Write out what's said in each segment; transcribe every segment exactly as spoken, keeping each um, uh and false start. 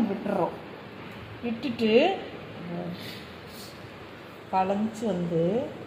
நம்ம விட்டுறோம். விட்டுட்டு கலைஞ்சி வந்து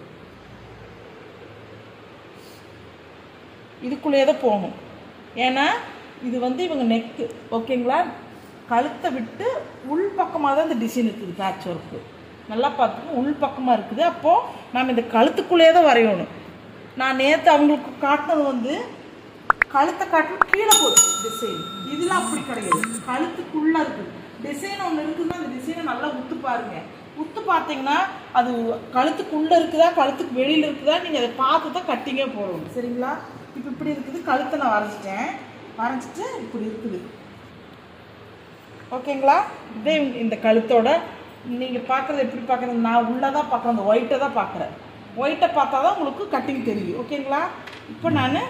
இதுக்குள்ளேயே தான் போகணும். ஏன்னா இது வந்து இவங்க நெக்கு ஓகேங்களா. கழுத்தை விட்டு உள் பக்கமாக தான் இந்த டிசைன் இருக்குது. பேட்ச் ஒர்க்கு நல்லா பார்த்துக்கணும், உள் பக்கமாக இருக்குது. அப்போது நாம் இந்த கழுத்துக்குள்ளேயே தான் வரையணும். நான் நேற்று அவங்களுக்கு காட்டினது வந்து கழுத்தை காட்டணும் கீழே போகுது டிசைன். இதெல்லாம் அப்படி கிடையாது, கழுத்துக்குள்ளே இருக்குது டிசைன் ஒன்று இருக்குதுன்னா அந்த டிசைனை நல்லா உத்து பாருங்கள். உத்து பார்த்தீங்கன்னா அது கழுத்துக்குள்ளே இருக்குதா கழுத்துக்கு வெளியில் இருக்குதா நீங்கள் அதை பார்த்து தான் கட்டிங்கே போடணும். சரிங்களா. இப்போ இப்படி இருக்குது, கழுத்தை நான் வரைஞ்சிட்டேன். வரைஞ்சிட்டு இப்படி இருக்குது ஓகேங்களா. இதே இந்த கழுத்தோட நீங்கள் பார்க்குறது எப்படி பார்க்குறது, நான் உள்ளே தான் பார்க்குறேன், அந்த ஒயிட்டை தான் பார்க்குறேன். ஒயிட்டை பார்த்தா தான் உங்களுக்கு கட்டிங் தெரியும் ஓகேங்களா. இப்போ நான்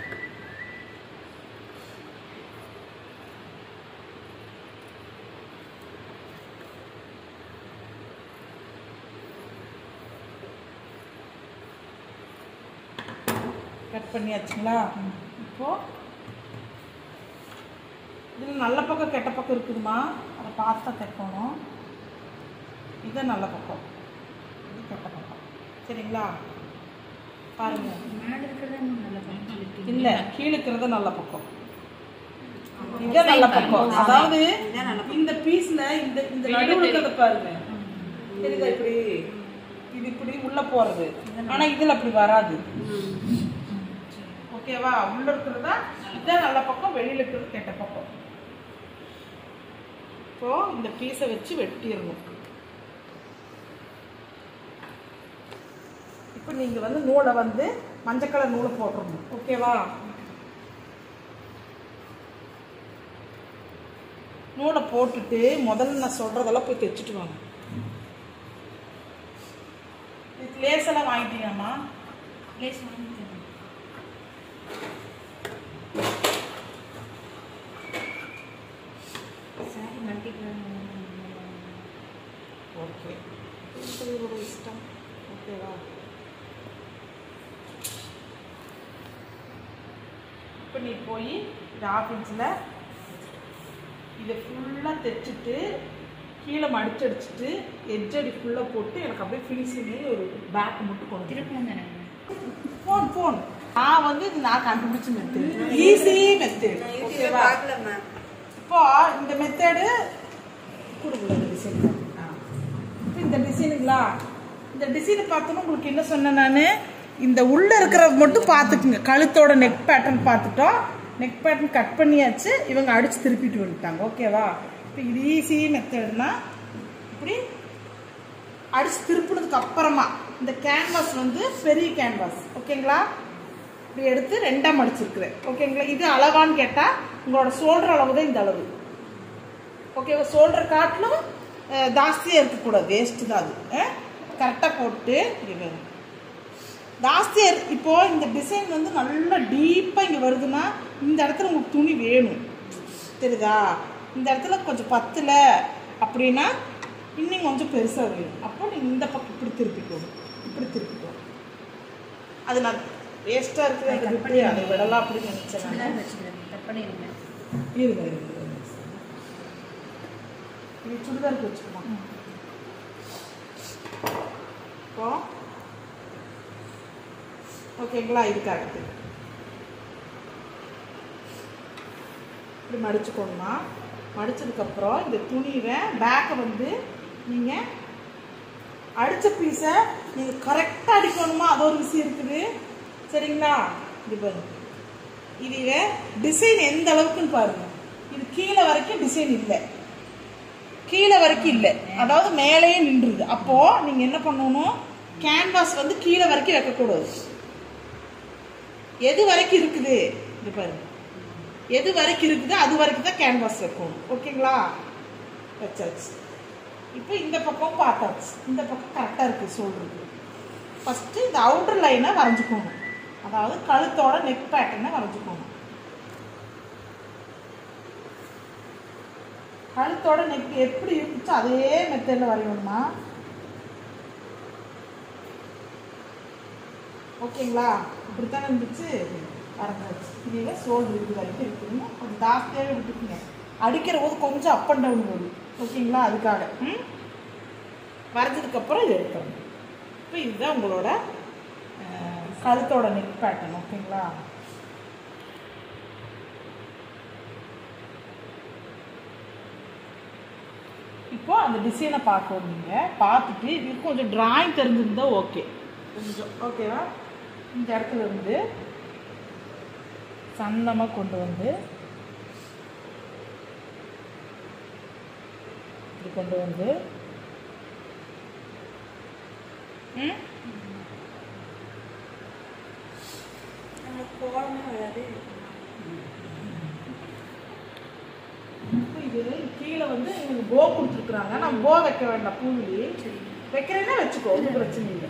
கட் பண்ணியாச்சுங்களா. இப்போது இதில் நல்ல பக்கம் கெட்ட பக்கம் இருக்குதுமா, அதை பார்த்து தான் தைக்கணும். இது நல்ல பக்கம், இது கெட்ட பக்கம். சரிங்களா. பாருங்க, இல்லை கீழே இருக்கிறது நல்ல பக்கம், இதான் நல்ல பக்கம். அதாவது இந்த பீஸில் இந்த இந்த நடுவில் இருக்கிறத பாருங்க, தெரியுதா இப்படி இது இப்படி உள்ளே போகிறது. ஆனால் இதில் அப்படி வராது ஓகேவா. உள்ள இருக்கிறதா இதுதான் நல்ல பக்கம், வெளியில் இருக்கிறது கெட்ட பக்கம். இப்போ இந்த பீஸை வச்சு வெட்டிடணும். இப்போ நீங்கள் வந்து நூலை வந்து மஞ்சள் கலர் நூலை போட்டுடணும் ஓகேவா. நூலை போட்டுட்டு முதல்ல நான் சொல்கிறதெல்லாம் போய் தைச்சிட்டு வாங்க. இது லேஸ் எல்லாம் வாங்கிட்டீங்கம்மா? லேஸ் வாங்கிட்டேன். ஓகே, உங்களோட இஷ்டம் ஓகேவா. இப்போ நீ போய் இந்த ஆஃபீஸில் இதை ஃபுல்லாக தைச்சிட்டு கீழே மடிச்சு அடிச்சுட்டு எட்ஜடி ஃபுல்லாக போட்டு எனக்கு அப்படியே ஃபினிஷிங்கு ஒரு பேக் மட்டும் கொண்டு திருப்பணும் தானே. ஃபோன் ஃபோன் நான் வந்து இது நான் கண்டுபிடிச்ச மெத்தேடு, ஈஸி மெத்தேடு ஓகேவா. இப்போ இந்த மெத்தேடு கொடுக்கல இந்த டிசைன். இப்போ இந்த டிசைனுங்களா, இந்த டிசைனை பார்த்தோன்னா உங்களுக்கு என்ன சொன்னேன் நான், இந்த உள்ளே இருக்கிறத மட்டும் பார்த்துக்குங்க. கழுத்தோட நெக் பேட்டர்ன் பார்த்துட்டோம், நெக் பேட்டர்ன் கட் பண்ணியாச்சு, இவங்க அடித்து திருப்பிட்டு வந்துட்டாங்க ஓகேவா. இப்போ இது ஈஸி மெத்தேடுனா இப்படி அடித்து திருப்பினதுக்கு அப்புறமா இந்த கேன்வாஸ் வந்து பெரிய கேன்வாஸ் ஓகேங்களா, இப்படி எடுத்து ரெண்டாக மடிச்சிருக்கிறேன் ஓகேங்களா. இது அளவான்னு கேட்டால் உங்களோட ஷோல்டர் அளவு தான் இந்த அளவு ஓகேவா. ஷோல்டர் காட்டிலும் ஜாஸ்தியாக இருக்கக்கூடாது, வேஸ்ட்டு தான் அது. கரெக்டாக போட்டு இது ஜாஸ்தியாக இப்போது இந்த டிசைன் வந்து நல்லா டீப்பாக இங்கே வருதுன்னா இந்த இடத்துல உங்களுக்கு துணி வேணும் தெரியுதா. இந்த இடத்துல கொஞ்சம் பத்தலை அப்படின்னா இன்னும் கொஞ்சம் பெருசாக வேணும். அப்போ நீங்கள் இந்த பக்கம் இப்படி திருப்பிக்கணும், இப்படி திருப்பிக்கணும். அது நான் வேஸ்ட்டாக இருக்குது அதை விட்டு அதை விடலாம் அப்படின்னு நினச்சேன். கட் பண்ணிடுங்க. இருங்க இருங்க இது சுடிதாருக்கு வச்சுக்கலாம். இப்போ ஓகேங்களா, இதுக்காக இப்படி மடிச்சுக்கணுமா. மடிச்சதுக்கப்புறம் இந்த துணியை பேக்கை வந்து நீங்கள் அடித்த பீஸை நீங்கள் கரெக்டாக அடிக்கணுமா, அது ஒரு விஷயம் இருக்குது சரிங்களா. இது பாருங்க, இதுவே டிசைன் எந்த அளவுக்குன்னு பாருங்க. இது கீழே வரைக்கும் டிசைன் இல்லை, கீழே வரைக்கும் இல்லை, அதாவது மேலேயே நின்றுது. அப்போது நீங்கள் என்ன பண்ணணும், கேன்வாஸ் வந்து கீழே வரைக்கும் வைக்கக்கூடாது. எது வரைக்கும் இருக்குது இது பாருங்க, எது வரைக்கும் இருக்குதோ அது வரைக்கும் தான் கேன்வாஸ் வைக்கணும் ஓகேங்களா. வச்சாச்சு. இப்போ இந்த பக்கம் பார்த்தாச்சு, இந்த பக்கம் கரெக்டாக இருக்குது சொல்கிறது. ஃபஸ்ட்டு இந்த அவுட்டர் லைனை வரைஞ்சிக்கணும், அதாவது கழுத்தோட நெக் பேட்டர்னை வரைஞ்சிக்கணும். கழுத்தோட நெக் எப்படி இருந்துச்சோ அதே மெத்தடில் வரையணுமா ஓகேங்களா. இப்படித்தானே இருந்துச்சு வரைஞ்சாச்சு. இதில் சோல்டர் இது வரைக்கும் இருக்குதுங்க, கொஞ்சம் ஜாஸ்தியாகவே விட்டுக்குங்க. அடிக்கிற போது கொஞ்சம் அப் அண்ட் டவுன் வரும். ஓகேங்களா? அதுக்காக ம் வரைஞ்சதுக்கப்புறம் இது எடுக்கணும். இப்போ இதுதான் உங்களோட கழுத்தோட நெக் பேட்டர்ன். ஓகேங்களா? இப்போ அந்த டிசைனை பார்க்கணும். நீங்கள் பார்த்துட்டு இது கொஞ்சம் ட்ராயிங் தெரிஞ்சிருந்தா ஓகே. கொஞ்சம் ஓகேவா? இந்த இடத்துல இருந்து சன்னமாக கொண்டு வந்து இப்படி கொண்டு வந்து ம் கோலமே வராது. இது கீழே வந்து இவங்க போ கொடுத்துருக்குறாங்க. நான் போ வைக்க வேண்டாம். பூவிலி வைக்கிறேன்னா வச்சுக்கோ, ஒன்றும் பிரச்சனை இல்லை.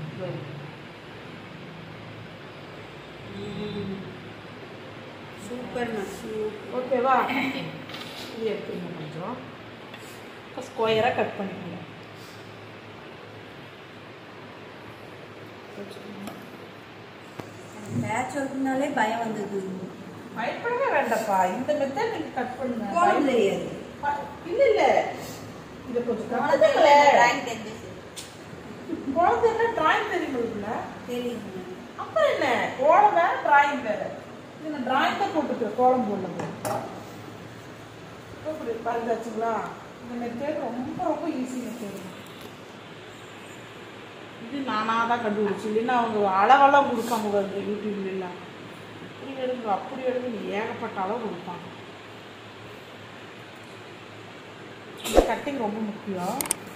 சூப்பர் ஓகேவா? இது எடுத்துங்க கொஞ்சம் ஸ்கொயராக கட் பண்ணிக்கோங்க. பேட்ச் ஒர்க்னாலே பயம் வந்தது. பயப்படவே வேண்டாப்பா. இந்த மெத்தட் நீங்கள் கட் பண்ணுங்க. கோலம் தெரியாது. இல்லை இல்லை, இதை கொஞ்சம் டிராயிங் தெரிஞ்சு குழந்தைன்னா டிராயிங் தெரியுமில்ல? தெரியுங்க. அப்புறம் என்ன, கோலம் வேற டிராயிங் வேற. இது நான் டிராயிங் தான் போட்டுருக்கேன், கோலம் போடல. இப்படி பறந்தாச்சுங்களா? இந்த மெத்தட் ரொம்ப ரொம்ப ஈஸி மெத்தட். இது நானாக தான் கண்டுபிடிச்சி, இல்லைன்னா அவங்க அளவெல்லாம் கொடுப்பாங்க வருது யூடியூப்லாம். இப்படி எடுங்க அப்படி எடுங்க ஏகப்பட்ட அளவு கொடுப்பாங்க. இந்த கட்டிங் ரொம்ப முக்கியம்.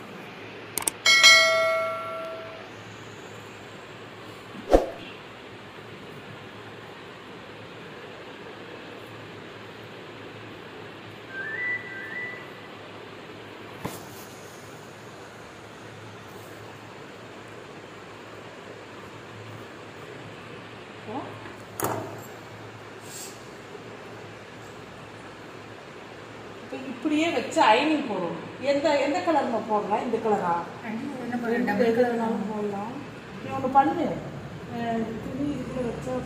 இப்படியே வச்சு ஐனிங் போடுவோம். எந்த எந்த கலர் நம்ம போடலாம்? இந்த கலரா? எந்த கலர்னாலும் போடலாம். நீ ஒன்று பண்ணு, துணி இதுக்குள்ள வச்சா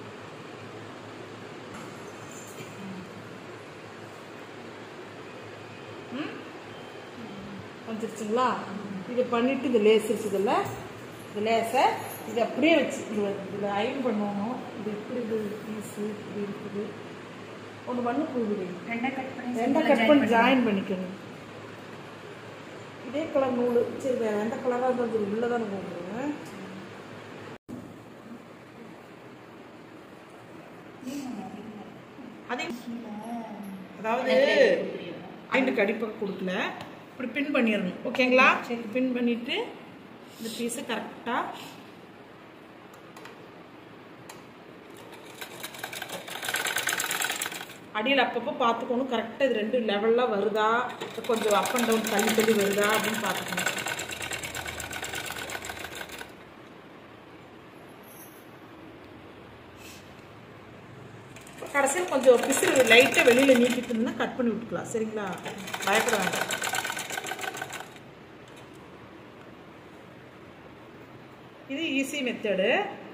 ம் வந்துருச்சுங்களா? இதை பண்ணிட்டு இந்த லேஸ் இருக்குதுல்ல, இந்த லேஸை இது அப்படியே வச்சு இது இதில் ஐன் பண்ணணும். இது எப்படி இது பீஸு இப்படி இருக்குது. ஒன்று பண்ணு போகுது. ரெண்டை கட் பண்ணி ரெண்டை கட் பண்ணி ஜாயின் பண்ணிக்கணும். இதே கலர் நூல். சரி, வேறு எந்த கலராக இருந்தாலும் உள்ளே தானே போடுறேன். அதே அதாவது ஐண்டுக்கு அடிப்பக்கம் கொடுக்கல, இப்படி பின் பண்ணிடணும். ஓகேங்களா? சரி, பின் பண்ணிவிட்டு இந்த பீஸை கரெக்டாக அடியில் அப்பப்போ பார்த்துக்கணும். கரெக்டாக இது ரெண்டு லெவலில் வருதா, கொஞ்சம் அப் அண்ட் டவுன் தள்ளி தள்ளி வருதா அப்படின்னு பார்த்துக்கணும். கடைசியில் கொஞ்சம் பிசிறு லைட்டாக வெளியில் நீக்கிட்டுன்னா கட் பண்ணி விட்டுக்கலாம். சரிங்களா? பயப்பட வேண்டாம். இது ஈஸி மெத்தடு.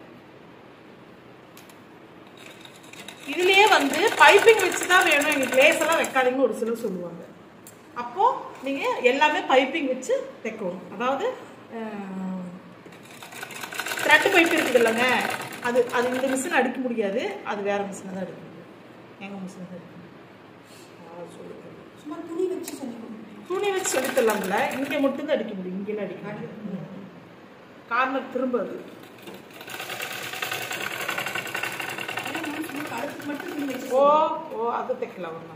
இதுலேயே வந்து பைப்பிங் வச்சு தான் வேணும், எங்களுக்கு லேஸ் எல்லாம் வைக்காதீங்கன்னு ஒரு சிலர் சொல்லுவாங்க. அப்போது நீங்கள் எல்லாமே பைப்பிங் வச்சு தைக்கணும். அதாவது த்ரெட் பைப் இருக்குது இல்லைங்க, அது அது இந்த மிஷின் அடிக்க முடியாது, அது வேறு மிஷினை தான் அடிக்க முடியும். எங்கள் மிஷினை தான் அடிக்க முடியும். சொல்லி சும்மா துணி வச்சு சொல்லி துணி வச்சு சொல்லித்தரலாம்ல, இங்கே மட்டும்தான் அடிக்க முடியும், இங்கேலாம் அடிக்க முடியும். கார்னர் திரும்ப அது ஓ ஓ அது தைக்கலாம் ஒரு நாள்.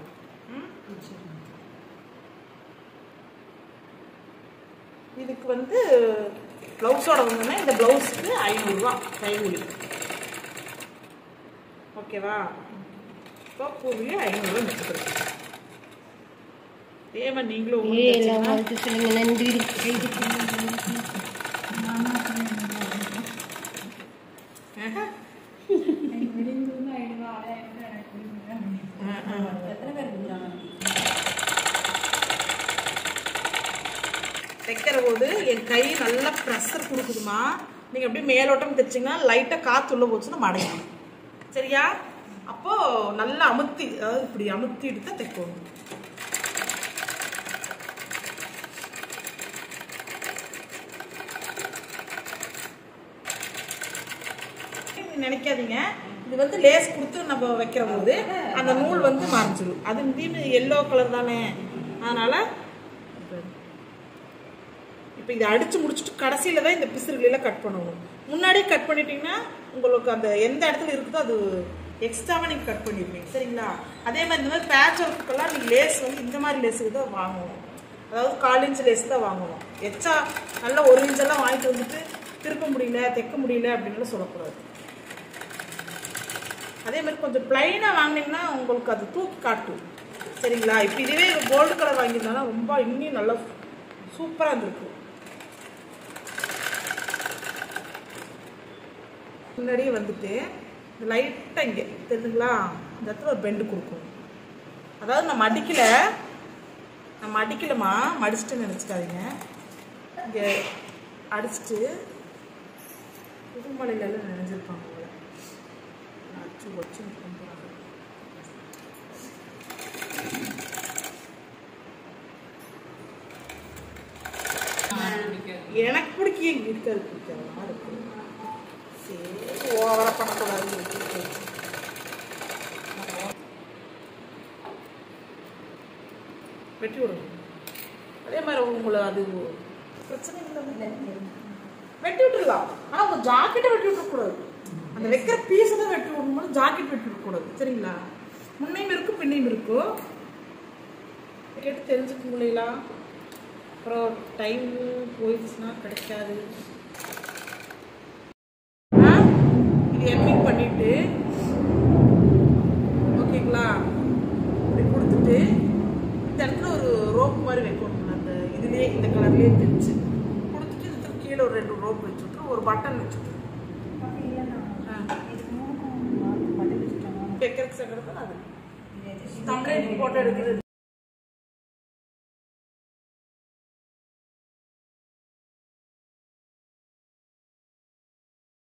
இதுக்கு வந்து ப்ளவுஸோட வந்தோன்னா இந்த ப்ளவுஸுக்கு ஐநூறுரூவா கைகூலி. ஓகேவா? இப்போ கூலி ஐநூறுரூவா வச்சுக்கிறேன். தேவை நீங்களும் நன்றி. தைக்கிற போது என் கை நல்லா ப்ரெஷர் கொடுக்குதுமா. நீங்கள் அப்படியே மேலோட்டம் தைச்சிங்கன்னா லைட்டாக காற்று உள்ளே போச்சுன்னா மடையும். சரியா? அப்போ நல்லா அமுத்தி, அதாவது இப்படி அமுத்திட்டு தான் தைக்கணும். நினைக்காதீங்க, இது வந்து லேஸ் கொடுத்து நம்ம வைக்கிற போது அந்த நூல் வந்து மறைஞ்சிடும். அது மீன் எல்லோ கலர் தானே, அதனால இப்போ இதை அடிச்சு முடிச்சுட்டு கடைசியில தான் இந்த பிசுறுகளில கட் பண்ணணும். முன்னாடி கட் பண்ணிட்டீங்கன்னா உங்களுக்கு அந்த எந்த இடத்துல இருக்குதோ அது எக்ஸ்ட்ராவாக நீங்கள் கட் பண்ணிடுவீங்க. சரிங்களா? அதே மாதிரி இந்த மாதிரி பேட்ச் ஒர்க்குக்கெல்லாம் நீங்கள் லேஸ் வந்து இந்த மாதிரி லேஸுக்கு தான் வாங்கணும். அதாவது கால் இன்ச் லேஸ் தான் வாங்கணும். எச்சா நல்லா ஒரு இன்ச்செல்லாம் வாங்கிட்டு வந்துட்டு திருப்ப முடியல, தைக்க முடியல அப்படின்னு சொல்லக்கூடாது. அதே மாதிரி கொஞ்சம் பிளைனாக வாங்கினீங்கன்னா உங்களுக்கு அது தூக்கி காட்டும். சரிங்களா? இப்போ இதுவே கோல்டு கலர் வாங்கியிருந்தாலும் ரொம்ப இன்னும் நல்லா சூப்பராக இருந்திருக்கும். முன்னாடியே வந்துட்டு இந்த லைட்டாக இங்கே தெரிஞ்சுங்களா, இந்த இடத்துல ஒரு பெண்டு கொடுக்கணும். அதாவது நம்ம அடிக்கல நம்ம அடிக்கலமா மடிச்சுட்டு நினச்சிக்காதீங்க. இங்கே அடிச்சுட்டு புதுமலையிலெல்லாம் நினைஞ்சிருப்பாங்க போல, அடிச்சு வச்சு போகிறாங்க. எனக்கு பிடிக்க இருக்காது, பிடிக்காது இருக்கு. சரி, ஓவரா பண்ணக்கூடாது. வெட்டி விடணும். அதே மாதிரி உங்களை அது பிரச்சனை இல்லை, வெட்டி விட்டுருலாம். ஆனால் உங்கள் ஜாக்கெட்டை வெட்டி விட்டுறக்கூடாது. அந்த வைக்கிற பீஸை தான் வெட்டி விடணும், ஜாக்கெட் வெட்டி விடக்கூடாது. சரிங்களா? முன்னையும் இருக்கும் பின்னையும் இருக்கும். கேட்டு தெரிஞ்சுக்கங்களா? அப்புறம் டைம் போயிடுச்சுன்னா கிடைக்காது. இது எம்மிங் பண்ணிட்டு ஓகேங்களா, இப்படி கொடுத்துட்டு இந்த இடத்துல ஒரு ரோப் மாதிரி வைக்கணும். அந்த இதுலேயே இந்த கலர்லேயே தைச்சு கொடுத்துட்டு இதுக்கு கீழே ஒரு ரெண்டு ரோப் வச்சுட்டு ஒரு பட்டன் வச்சுட்டு வைக்கிறதுக்கு சக்கரை தான் அது தமிழ் போட்டோ எடுக்கிறது.